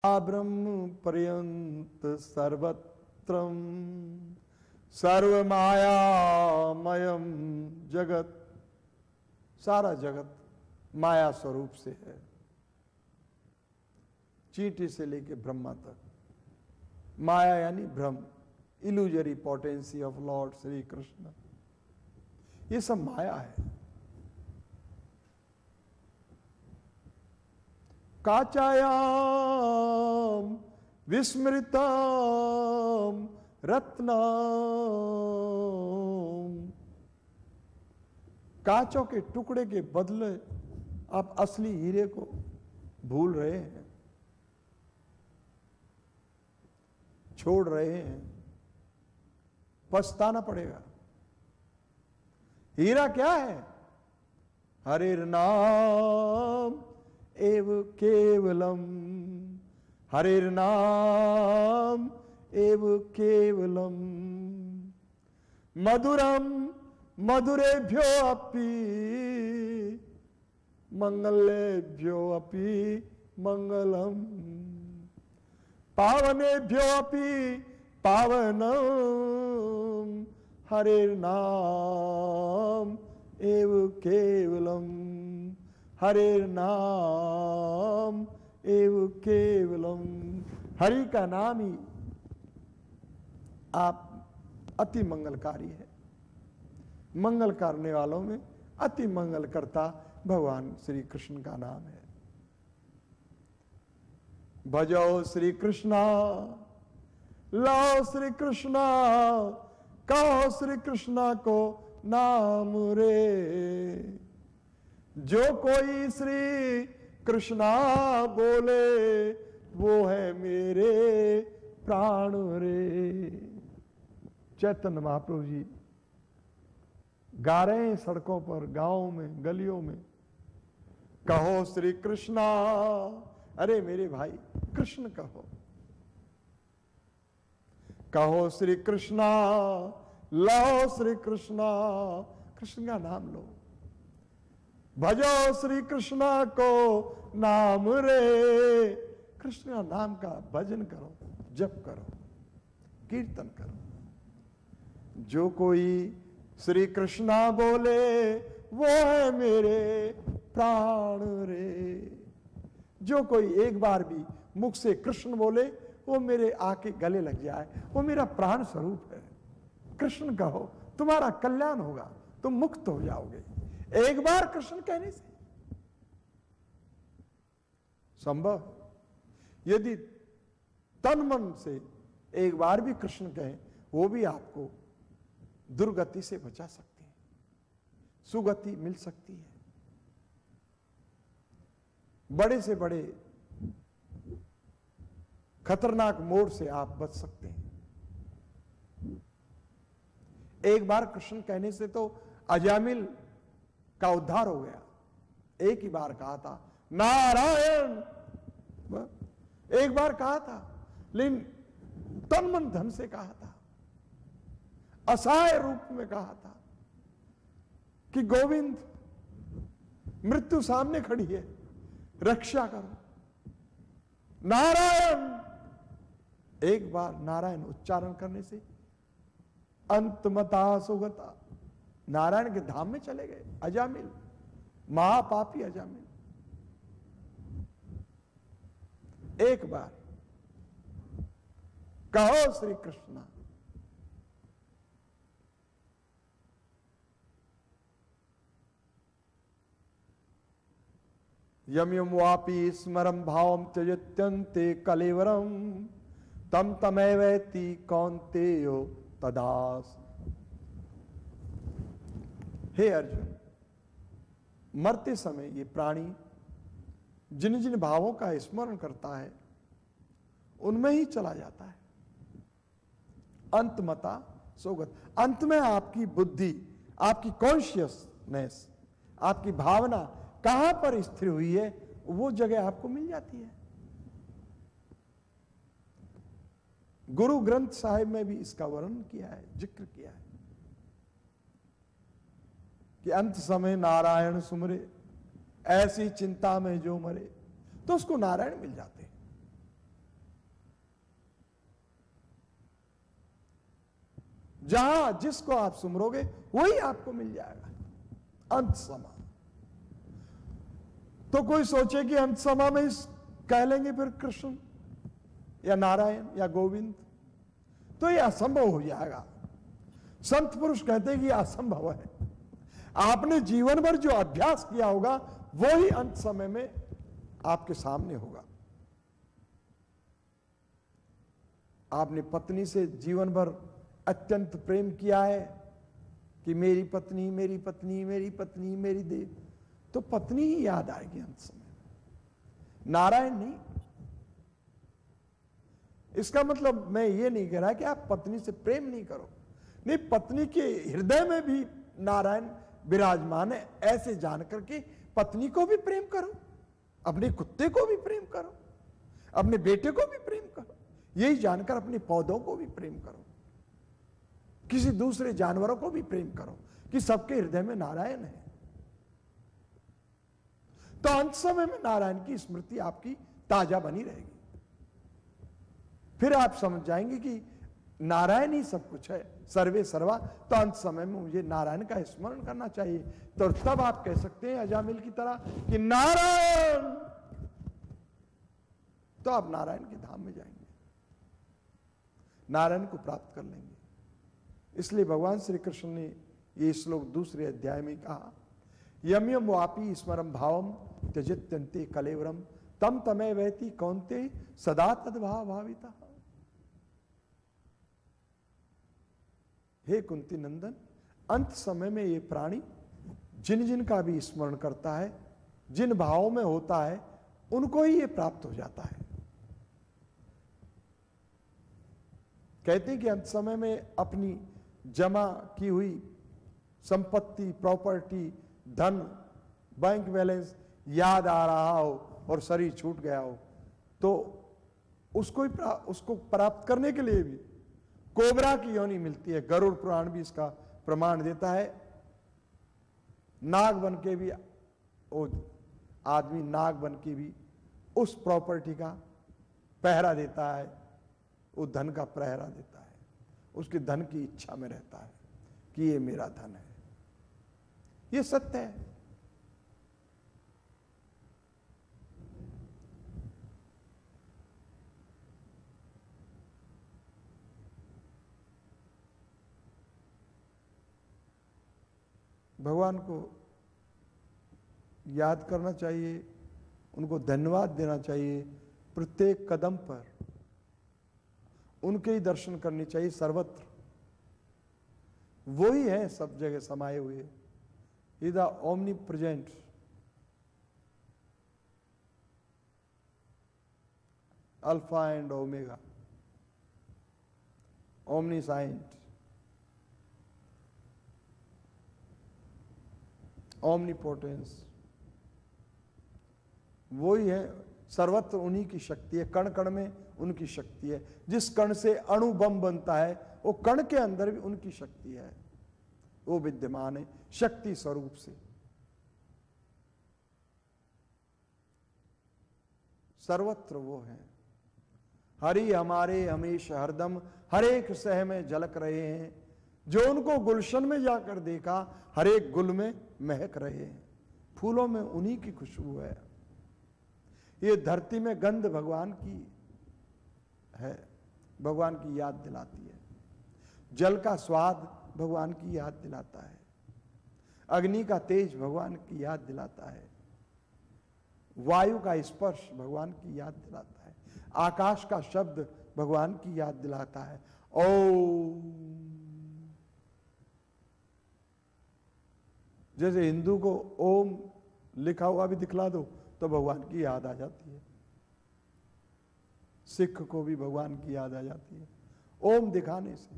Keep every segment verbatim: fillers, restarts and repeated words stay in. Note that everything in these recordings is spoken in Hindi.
ब्रह्म पर्यंत सर्वत्रम सर्वमायामयम जगत। सारा जगत माया स्वरूप से है, चींटी से लेके ब्रह्मा तक। माया यानी भ्रम, illusory potency of lord Shri Krishna, ये सब माया है। काचायाम विस्मृतम रत्नम। कांचों के टुकड़े के बदले आप असली हीरे को भूल रहे हैं, छोड़ रहे हैं, पछताना पड़ेगा। हीरा क्या है? हरिर नाम एव केवलम, हरिर नाम एव केवलम। मधुरम मधुरेभ्यो अपि मंगलेभ्यो अपि मंगलम। पावनेभ्यो अपि पावनम, हरिर नाम एव केवलम, हरिर नाम एव केवलम। हरि का नाम ही आप अति मंगलकारी है। मंगल करने वालों में अति मंगल करता भगवान श्री कृष्ण का नाम है। भजो श्री कृष्णा, लाओ श्री कृष्णा, कहो श्री कृष्णा को नाम रे। जो कोई श्री कृष्णा बोले वो है मेरे प्राण रे। चैतन्य महाप्रभु जी गा रहे हैं सड़कों पर, गांवों में, गलियों में, कहो श्री कृष्णा। अरे मेरे भाई कृष्ण कहो, कहो श्री कृष्णा, लो श्री कृष्णा, कृष्ण का नाम लो। भजो श्री कृष्णा को नाम रे। कृष्ण का नाम का भजन करो, जप करो, कीर्तन करो। जो कोई श्री कृष्णा बोले वो है मेरे प्राण रे। जो कोई एक बार भी मुख से कृष्ण बोले वो मेरे आके गले लग जाए, वो मेरा प्राण स्वरूप है। कृष्ण कहो, तुम्हारा कल्याण होगा, तुम मुक्त हो जाओगे एक बार कृष्ण कहने से। संभव यदि तन मन से एक बार भी कृष्ण कहें, वो भी आपको दुर्गति से बचा सकते हैं, सुगति मिल सकती है, बड़े से बड़े खतरनाक मोड़ से आप बच सकते हैं। एक बार कृष्ण कहने से तो अजामिल का उद्धार हो गया। एक ही बार कहा था नारायण, एक बार कहा था, लेकिन तन मन धन से कहा था, असहाय रूप में कहा था कि गोविंद मृत्यु सामने खड़ी है, रक्षा करो नारायण। एक बार नारायण उच्चारण करने से अंतमता सुगता, नारायण के धाम में चले गए अजामिल, महापापी अजामिल। एक बार कहो श्री कृष्ण। यम यम वापी स्मरम भावम त्यजत्यन्ते कलेवरम तम तमेवैति कौन्तेयो तदास। हे अर्जुन, मरते समय ये प्राणी जिन जिन भावों का स्मरण करता है उनमें ही चला जाता है। अंतमता सोगत, अंत में आपकी बुद्धि, आपकी कॉन्शियसनेस, आपकी भावना कहां पर स्थिर हुई है वो जगह आपको मिल जाती है। गुरु ग्रंथ साहिब में भी इसका वर्णन किया है, जिक्र किया है कि अंत समय नारायण सुमरे, ऐसी चिंता में जो मरे, तो उसको नारायण मिल जाते हैं। जहां जिसको आप सुमरोगे वही आपको मिल जाएगा अंत समय। तो कोई सोचे कि अंत समय में इस कह लेंगे फिर कृष्ण या नारायण या गोविंद, तो यह असंभव हो जाएगा। संत पुरुष कहते हैं कि यह असंभव है। आपने जीवन भर जो अभ्यास किया होगा वो ही अंत समय में आपके सामने होगा। आपने पत्नी से जीवन भर अत्यंत प्रेम किया है कि मेरी पत्नी मेरी पत्नी मेरी पत्नी मेरी देव, तो पत्नी ही याद आएगी अंत समय में, नारायण नहीं। इसका मतलब मैं ये नहीं कह रहा कि आप पत्नी से प्रेम नहीं करो, नहीं, पत्नी के हृदय में भी नारायण विराजमान है, ऐसे जानकर के पत्नी को भी प्रेम करो, अपने कुत्ते को भी प्रेम करो, अपने बेटे को भी प्रेम करो, यही जानकर अपने पौधों को भी प्रेम करो, किसी दूसरे जानवरों को भी प्रेम करो कि सबके हृदय में नारायण है। तो अंत समय में नारायण की स्मृति आपकी ताजा बनी रहेगी। फिर आप समझ जाएंगे कि नारायण ही सब कुछ है, सर्वे सर्वा। तो अंत समय में मुझे नारायण का स्मरण करना चाहिए। तो तब आप कह सकते हैं अजामिल की तरह कि नारायण, तो आप नारायण के धाम में जाएंगे, नारायण को प्राप्त कर लेंगे। इसलिए भगवान श्री कृष्ण ने ये श्लोक दूसरे अध्याय में कहा, यम यम वापी स्मरम भावम त्यजित्यन्ते कलेवरम तम तमे वहति कौन्ते सदा तद्भाव भाविता। हे कुंती नंदन, अंत समय में ये प्राणी जिन जिन का भी स्मरण करता है, जिन भावों में होता है, उनको ही ये प्राप्त हो जाता है। कहते हैं कि अंत समय में अपनी जमा की हुई संपत्ति, प्रॉपर्टी, धन, बैंक बैलेंस याद आ रहा हो और शरीर छूट गया हो, तो उसको ही प्रा, उसको प्राप्त करने के लिए भी कोबरा की योनि मिलती है। गरुड़ पुराण भी इसका प्रमाण देता है। नाग बन के भी वो आदमी नाग बन के भी उस प्रॉपर्टी का पहरा देता है, वो धन का पहरा देता है, उसके धन की इच्छा में रहता है कि ये मेरा धन है। ये सत्य है। भगवान को याद करना चाहिए, उनको धन्यवाद देना चाहिए, प्रत्येक कदम पर उनके ही दर्शन करने चाहिए। सर्वत्र वो ही है, सब जगह समाये हुए, is the omnipresent. Alpha and omega, omniscient, omnipotence, वो ही है। सर्वत्र उन्हीं की शक्ति है, कण कण में उनकी शक्ति है। जिस कण से अणु बम बनता है, वो कण के अंदर भी उनकी शक्ति है, वो विद्यमान है शक्ति स्वरूप से। सर्वत्र वो है। हरि हमारे हमेशा हरदम हर एक सह में झलक रहे हैं। जो उनको गुलशन में जाकर देखा, हर एक गुल में महक रहे हैं। फूलों में उन्हीं की खुशबू है। ये धरती में गंध भगवान की है, भगवान की याद दिलाती है। जल का स्वाद भगवान की याद दिलाता है। अग्नि का तेज भगवान की याद दिलाता है। वायु का स्पर्श भगवान की याद दिलाता है। आकाश का शब्द भगवान की याद दिलाता है। ओम, जैसे हिंदू को ओम लिखा हुआ भी दिखला दो तो भगवान की याद आ जाती है। सिख को भी भगवान की याद आ जाती है ओम दिखाने से।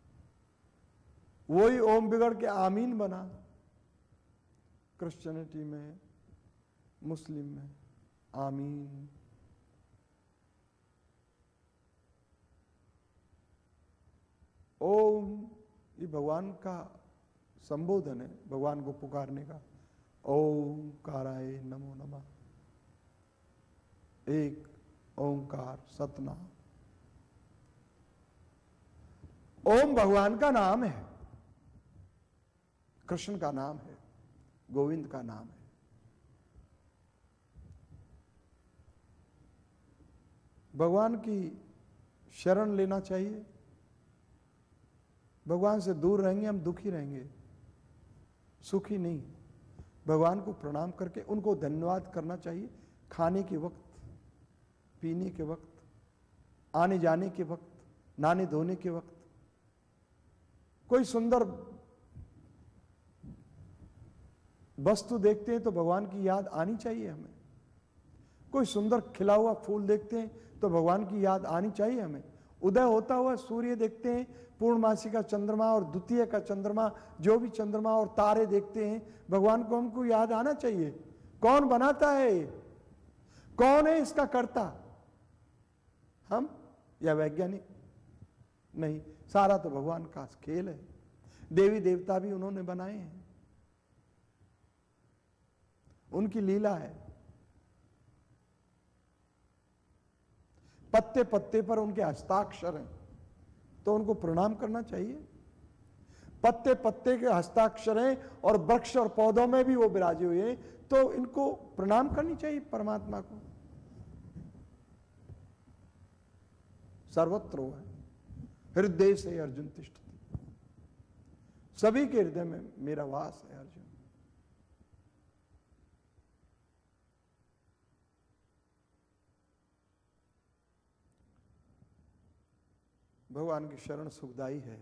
वही ओम बिगड़ के आमीन बना, क्रिश्चियनिटी में, मुस्लिम में आमीन। ओम ये भगवान का संबोधन है, भगवान को पुकारने का। ओम काराय नमो नमः। एक ओंकार सतनाम। ओम भगवान का नाम है, कृष्ण का नाम है, गोविंद का नाम है। भगवान की शरण लेना चाहिए। भगवान से दूर रहेंगे हम दुखी रहेंगे, सुखी नहीं। भगवान को प्रणाम करके उनको धन्यवाद करना चाहिए। खाने के वक्त, पीने के वक्त, आने जाने के वक्त, नहाने धोने के वक्त, कोई सुंदर वस्तु देखते हैं तो भगवान की याद आनी चाहिए हमें। कोई सुंदर खिला हुआ फूल देखते हैं तो भगवान की याद आनी चाहिए हमें। उदय होता हुआ सूर्य देखते हैं, पूर्णमासी का चंद्रमा और द्वितीय का चंद्रमा, जो भी चंद्रमा और तारे देखते हैं, भगवान को हमको याद आना चाहिए। कौन बनाता है, कौन है इसका कर्ता, हम या वैज्ञानिक? नहीं, सारा तो भगवान का खेल है। देवी देवता भी उन्होंने बनाए हैं, उनकी लीला है। पत्ते पत्ते पर उनके हस्ताक्षर हैं तो उनको प्रणाम करना चाहिए। पत्ते पत्ते के हस्ताक्षर हैं और वृक्ष और पौधों में भी वो विराजे हुए हैं तो इनको प्रणाम करनी चाहिए परमात्मा को। सर्वत्र वो है, हृदय से अर्जुन तिष्ठति, सभी के हृदय में मेरा वास है अर्जुन। भगवान की शरण सुखदाई है।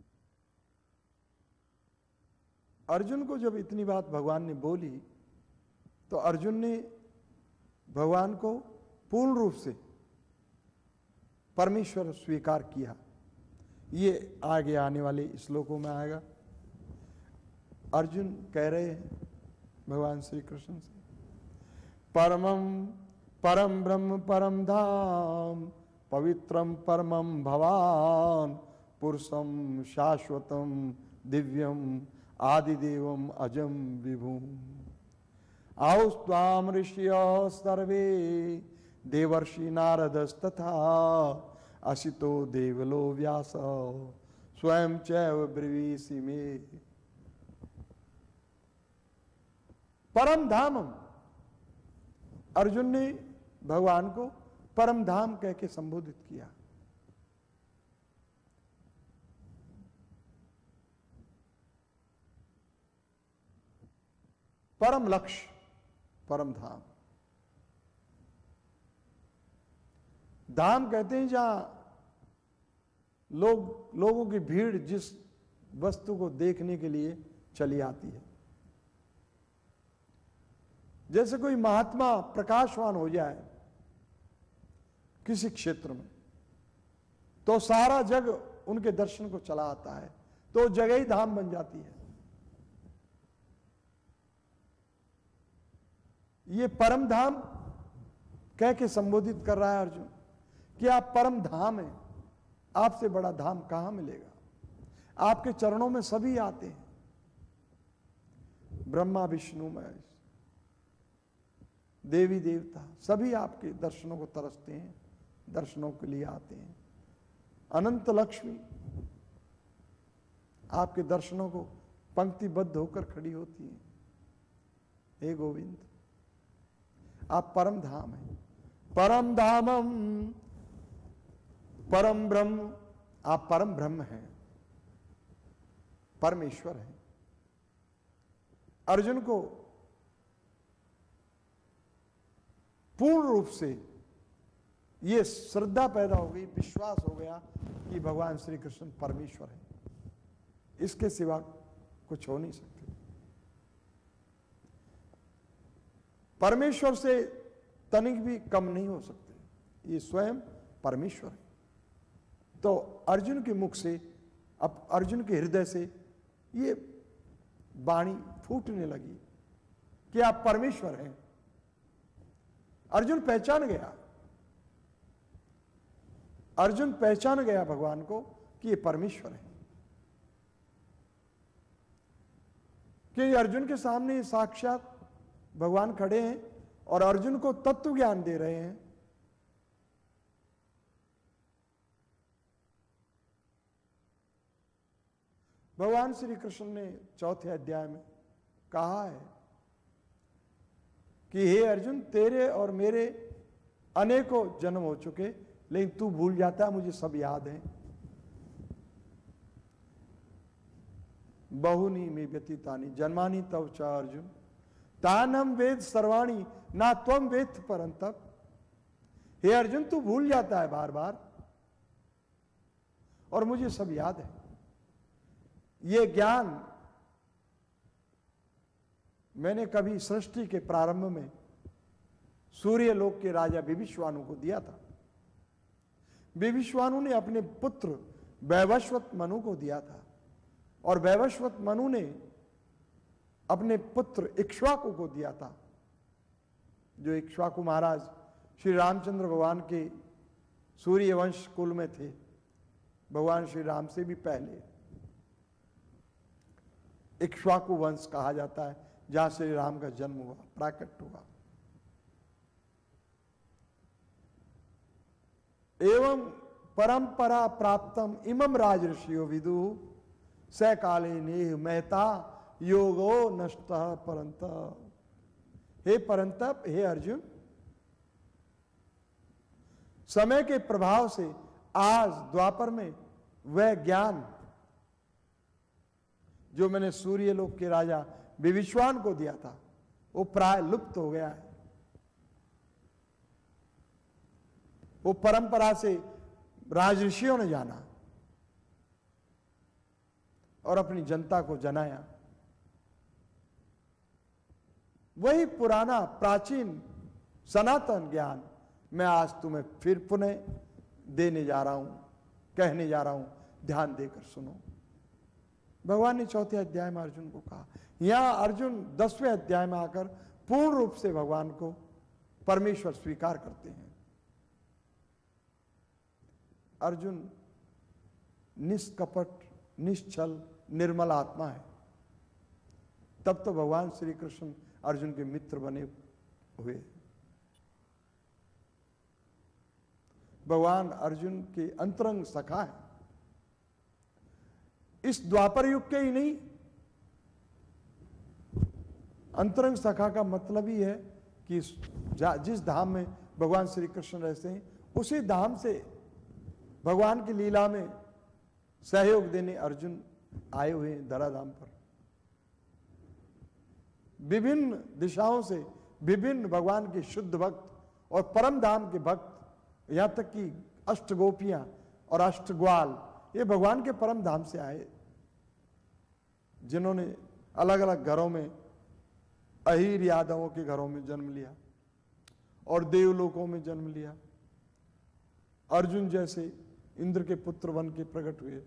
अर्जुन को जब इतनी बात भगवान ने बोली तो अर्जुन ने भगवान को पूर्ण रूप से परमेश्वर स्वीकार किया। ये आगे आने वाले श्लोकों में आएगा। अर्जुन कह रहे हैं भगवान श्री कृष्ण से, परमं परम ब्रह्म परम धाम पवित्रम परमं भवान पुरुषम शाश्वतम दिव्यम आदिदेवम अजम विभुम आउस्त्वाम ऋषियो सर्वे देवर्षि नारदस्तथा असितो देवलो व्यास स्वयं चैव ब्रवीसि मे। परम धामम, अर्जुन ने भगवान को परम धाम कह के संबोधित किया। परम लक्ष्य, परम धाम। धाम कहते हैं जहां लोग लोगों की भीड़ जिस वस्तु को देखने के लिए चली आती है। जैसे कोई महात्मा प्रकाशवान हो जाए किसी क्षेत्र में तो सारा जग उनके दर्शन को चला आता है, तो जगह ही धाम बन जाती है। ये परम धाम कह के संबोधित कर रहा है अर्जुन कि आप परम धाम हैं, आपसे बड़ा धाम कहां मिलेगा। आपके चरणों में सभी आते हैं, ब्रह्मा विष्णु महेश देवी देवता सभी आपके दर्शनों को तरसते हैं, दर्शनों के लिए आते हैं। अनंत लक्ष्मी आपके दर्शनों को पंक्तिबद्ध होकर खड़ी होती है। हे गोविंद, आप परम धाम हैं। परम धामम परम ब्रह्म, आप परम ब्रह्म हैं, परमेश्वर हैं। अर्जुन को पूर्ण रूप से यह श्रद्धा पैदा हो गई, विश्वास हो गया कि भगवान श्री कृष्ण परमेश्वर है, इसके सिवा कुछ हो नहीं सकते। परमेश्वर से तनिक भी कम नहीं हो सकते, ये स्वयं परमेश्वर है। तो अर्जुन के मुख से, अब अर्जुन के हृदय से ये वाणी फूटने लगी कि आप परमेश्वर हैं। अर्जुन पहचान गया, अर्जुन पहचान गया भगवान को कि ये परमेश्वर है। कि अर्जुन के सामने साक्षात भगवान खड़े हैं और अर्जुन को तत्व ज्ञान दे रहे हैं। भगवान श्री कृष्ण ने चौथे अध्याय में कहा है कि हे अर्जुन, तेरे और मेरे अनेकों जन्म हो चुके, लेकिन तू भूल जाता है, मुझे सब याद है। बहुनी में व्यतीतानी जन्मानी तव च अर्जुन तानम वेद सर्वाणी ना त्वम वेद परंतप। हे अर्जुन, तू भूल जाता है बार बार और मुझे सब याद है। ये ज्ञान मैंने कभी सृष्टि के प्रारंभ में सूर्य लोक के राजा विभिश्वानु को दिया था। विभिश्वानु ने अपने पुत्र वैवस्वत मनु को दिया था और वैवस्वत मनु ने अपने पुत्र इक्ष्वाकु को दिया था, जो इक्ष्वाकु महाराज श्री रामचंद्र भगवान के सूर्य वंश कुल में थे, भगवान श्री राम से भी पहले। इक्ष्वाकु वंश कहा जाता है जहां श्री राम का जन्म हुआ, प्राकट हुआ। एवं परंपरा प्राप्तम इमम राज ऋषियो विदु स काले नेह मेहता योगो नष्ट परंत। हे परंतप, हे अर्जुन, समय के प्रभाव से आज द्वापर में वह ज्ञान जो मैंने सूर्यलोक के राजा विभिश्वान को दिया था, वो प्राय लुप्त हो गया है। वो परंपरा से राजऋषियों ने जाना और अपनी जनता को जनाया। वही पुराना प्राचीन सनातन ज्ञान मैं आज तुम्हें फिर पुनः देने जा रहा हूं, कहने जा रहा हूं, ध्यान देकर सुनो। भगवान ने चौथे अध्याय में अर्जुन को कहा। यहां अर्जुन दसवें अध्याय में आकर पूर्ण रूप से भगवान को परमेश्वर स्वीकार करते हैं। अर्जुन निष्कपट, निश्चल, निर्मल आत्मा है। तब तो भगवान श्री कृष्ण अर्जुन के मित्र बने हुए। भगवान अर्जुन के अंतरंग सखा है। इस द्वापर युग के ही नहीं, अंतरंग सखा का मतलब ही है कि जिस धाम में भगवान श्री कृष्ण रहते हैं, उसी धाम से भगवान की लीला में सहयोग देने अर्जुन आए हुए हैं धराधाम पर। विभिन्न दिशाओं से विभिन्न भगवान के शुद्ध भक्त और परम धाम के भक्त, यहां तक कि अष्ट गोपियां और अष्ट ग्वाल, ये भगवान के परम धाम से आए, जिन्होंने अलग अलग घरों में, अहीर यादवों के घरों में जन्म लिया और देवलोकों में जन्म लिया। अर्जुन जैसे इंद्र के पुत्र बन के प्रकट हुए।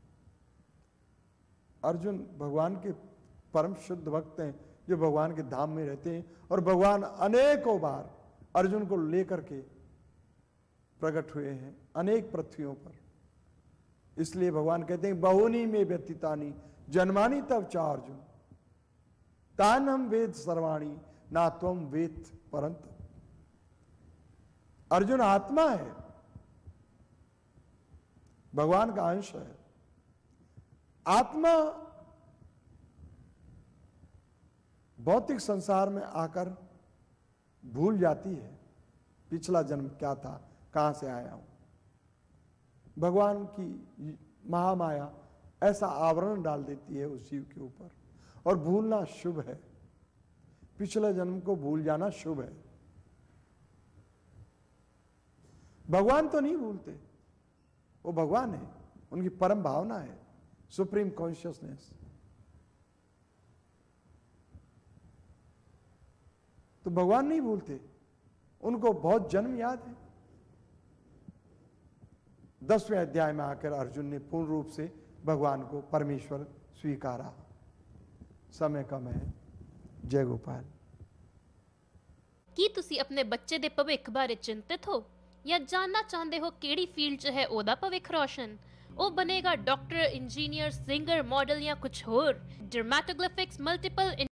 अर्जुन भगवान के परम शुद्ध भक्त हैं, जो भगवान के धाम में रहते हैं, और भगवान अनेकों बार अर्जुन को लेकर के प्रकट हुए हैं अनेक पृथ्वियों पर। इसलिए भगवान कहते हैं बहुनी में व्यतीतानी जन्मानी तव चा अर्जुन तानम वेद सर्वाणी ना त्वम वेद परंत। अर्जुन आत्मा है, भगवान का अंश है। आत्मा भौतिक संसार में आकर भूल जाती है पिछला जन्म क्या था, कहां से आया हूं। भगवान की महामाया ऐसा आवरण डाल देती है उस जीव के ऊपर, और भूलना शुभ है। पिछले जन्म को भूल जाना शुभ है। भगवान तो नहीं भूलते, वो भगवान है, उनकी परम भावना है, सुप्रीम कॉन्शियसनेस। तो भगवान नहीं भूलते, उनको बहुत जन्म याद है। दसवें अध्याय में आकर अर्जुन ने पूर्ण रूप से भगवान को परमेश्वर स्वीकारा। समय कम है। जय गोपाल। ਕੀ ਤੁਸੀਂ ਆਪਣੇ ਬੱਚੇ ਦੇ ਭਵਿੱਖ ਬਾਰੇ ਚਿੰਤਿਤ ਹੋ ਜਾਂ ਜਾਣਨਾ ਚਾਹੁੰਦੇ ਹੋ ਕਿਹੜੀ ਫੀਲਡ 'ਚ ਹੈ ਉਹਦਾ ਭਵਿੱਖ ਰੋਸ਼ਨ? ਉਹ ਬਣੇਗਾ ਡਾਕਟਰ, ਇੰਜੀਨੀਅਰ, ਸਿੰਗਰ, ਮਾਡਲ ਜਾਂ ਕੁਝ ਹੋਰ? ਡਰਮੈਟੋਗ੍ਰਾਫਿਕਸ, ਮਲਟੀਪਲ